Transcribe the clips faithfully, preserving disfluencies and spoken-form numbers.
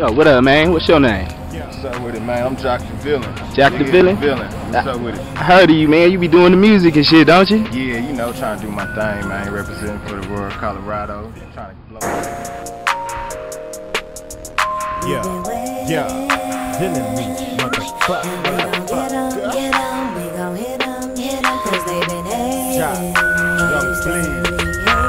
Yo, what up, man? What's your name? What's up with it, man? I'm Jock the Villain. Jock the Villain? Villain. What's up with it? I heard of you, man. You be doing the music and shit, don't you? Yeah, you know, trying to do my thing, man. Representing for the world, Colorado. Trying to blow. Yeah, yeah. Villain me, motherfucker. Get 'em, get 'em, we gon' hit 'em, hit 'em, cause they been hating. Jock, don't please.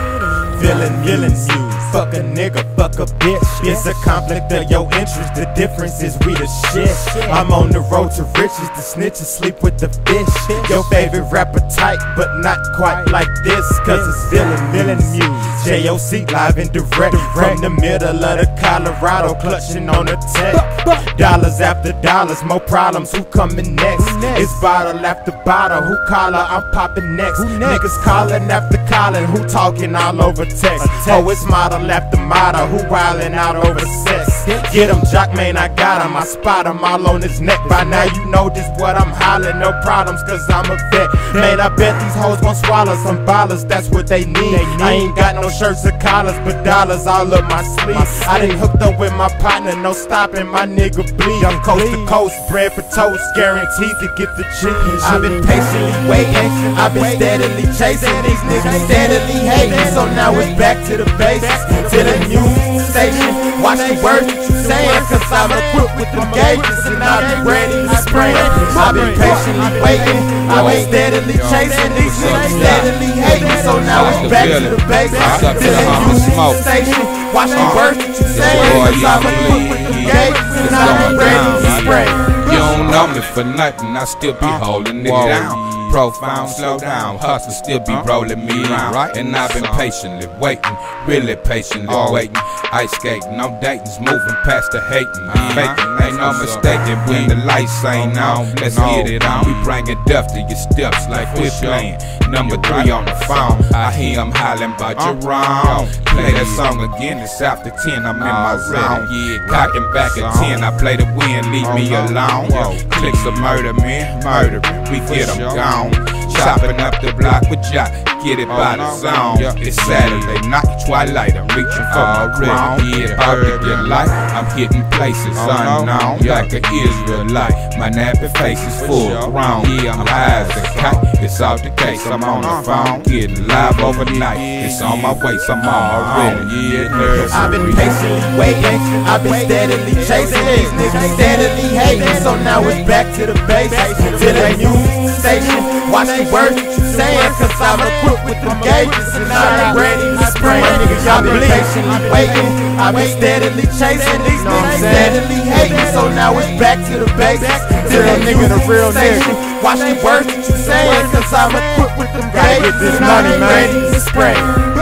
Villain, villain, you fuck a nigga, fuck a bitch. It's a conflict of your interest. The difference is we the shit. I'm on the road to riches. The snitches sleep with the fish. Your favorite rapper tight, but not quite like this. Cause it's villain, villain music. J O C live and direct from the middle of the Colorado, clutching on the tech. Dollars after dollars, more problems. Who coming next? It's bottle after bottle. Who caller? I'm popping next. Niggas calling after calling. Who talking all over text? Oh, it's model after model. Who wildin' out over sex? Get him, Jock, man, I got him. I spot him all on his neck. By now you know just what I'm hollering. No problems, cause I'm a vet. Man, I bet these hoes gon' swallow some ballers. That's what they need. I ain't got no shirts or collars, but dollars all up my sleeve. I done hooked up with my partner. No stopping, my nigga bleed. I'm coast to coast, bread for toast. Guaranteed to get the cheese. I've been patiently waiting. I've been steadily chasing. These niggas steadily hating. So now it's back to the basics, to the music station. Watch the words that you saying, cause I'm equipped with them gauges and I've been ready to spray. I've been patiently waiting, I've been steadily chasing. These niggas steadily hating, so now it's back to the basics, to the music station. Watch the words that you saying, cause I'm equipped with them gauges and I've been ready to spray. You don't know me for nothing, I still be holding it down. Profound, slow down, hustle still be rolling me around. And I've been patiently waiting, really patiently waiting. Ice skating, no datings, moving past the hating. Faking, ain't no mistaking when the lights ain't on. Let's get it on. We bringing death to your steps like we're playing. Number three on the phone, I hear him hollering about you wrong. Play that song again, it's after ten, I'm in my zone. Yeah, cocking back at ten, I play the win, leave me alone. Clicks of murder, man, murder, we get them gone. Chopping up the block with Jock, get it by the zone. It's Saturday night, twilight, I'm reaching for my crown. Yeah, out of your life, I'm hitting places unknown. Like an Israelite, my nappy face is full grown. Yeah, I'm high as a kite, it's out the case. I'm on the phone, getting live overnight. It's on my way, so I'm already. Yeah, nerves. I've been patiently waiting, I've been steadily chasing. These niggas steadily hating, so now it's back to the basics, to the music station. Watch the words that you saying, cause I'm equipped with them gauges and I'm ready to spray. I've been patiently waiting, I've been steadily chasing. These niggas steadily hating, so now it's back to the basics, to the nigga, the real nigga. Watch the words that you saying, cause I'm equipped with them gauges and I'm ready to spray.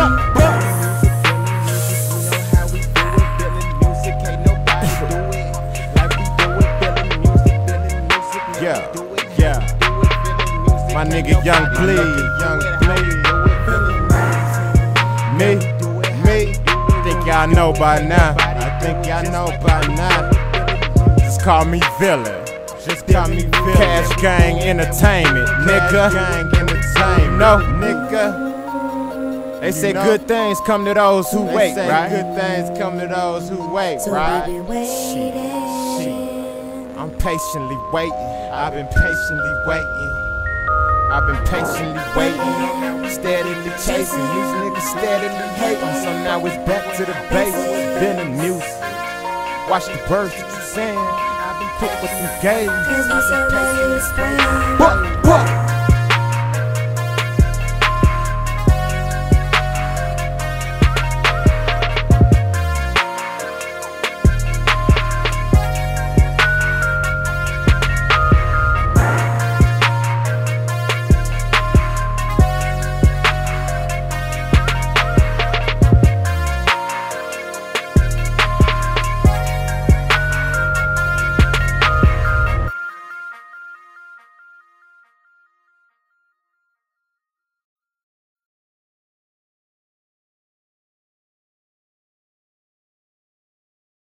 Yeah, yeah. My nigga Young Bleed, Young Bleed. Me, me. Think y'all know by now. I think y'all know by now. Just call me Villain. Just call me Villain. Cash Gang Entertainment, nigga. Gang Entertainment. No, nigga. They say good things come to those who wait, right? Good things come to those who wait, right? Shit, shit. I'm patiently waiting. I've been patiently waiting. I've been patiently waiting, steadily chasing. These niggas steadily hating, so now it's back to the basics. Villain music. Watch the words that you saying. I've been put with them games. Cause we so ready to spray. What? What?